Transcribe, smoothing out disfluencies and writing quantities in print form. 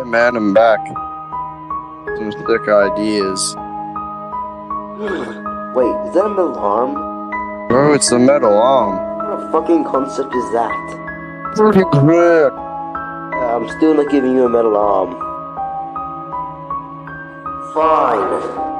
I'm adding back some sick ideas. Wait, is that a metal arm? Bro, it's a metal arm. What kind of fucking concept is that? Pretty great. I'm still not giving you a metal arm. Fine.